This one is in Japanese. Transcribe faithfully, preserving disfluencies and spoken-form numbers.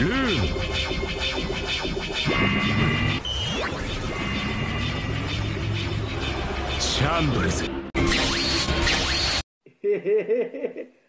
ルーンシャンブルズ。 へへへへ。